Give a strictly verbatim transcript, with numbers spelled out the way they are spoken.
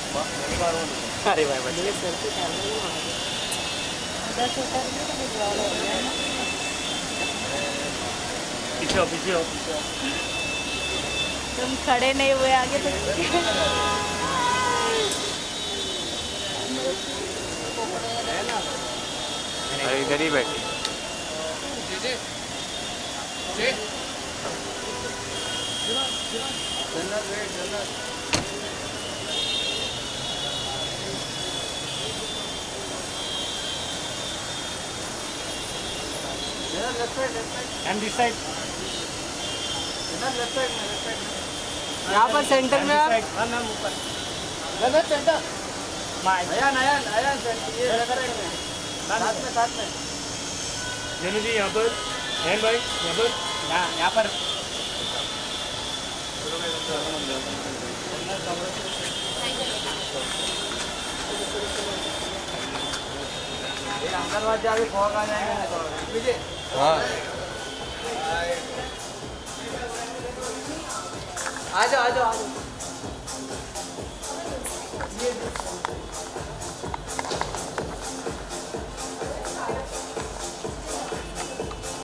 अरे भाई बच्चे पीछे हो पीछे हो तुम खड़े नहीं हुए आगे तो अरे इधर ही बैठी And this side. यहाँ पर सेंटर में आप हाँ मैम ऊपर। गलत सेंटर अयान अयान अयान ये साथ में साथ में जैनू जी यहाँ पर अयान भाई यहाँ पर यहाँ यहाँ पर अंदर बात जाके फॉग आ जाएंगे हाँ आ जाओ आ जाओ आ जाओ